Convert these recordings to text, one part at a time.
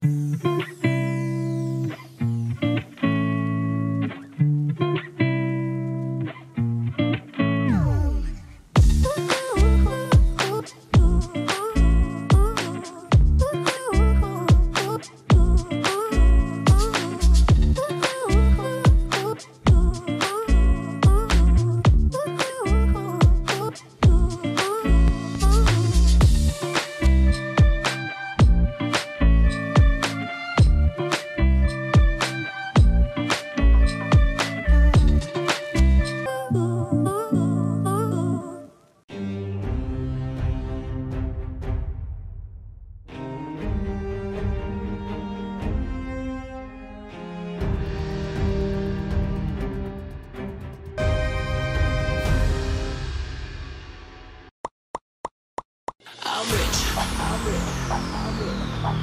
I'm rich. I'm rich. I'm rich.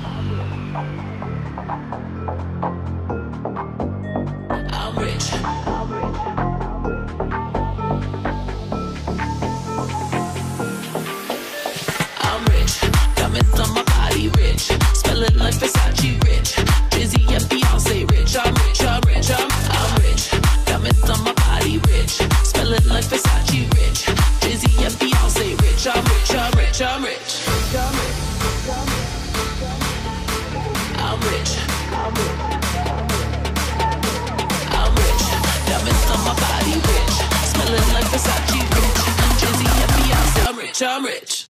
I'm rich. I'm rich. I'm rich. Diamonds on my body, rich. Smelling like Versace, rich. Drizzy and Beyonce, rich. I'm rich. I'm rich. I'm rich. Diamonds on my body, rich. Smelling like Versace, rich. Drizzy and Beyonce, rich. I'm rich. I'm rich. I'm rich. I'm rich. I'm rich. I'm rich. Diamonds on my body, rich. Smelling like Versace, rich. Drizzy and Beyonce, I'm rich. I'm rich.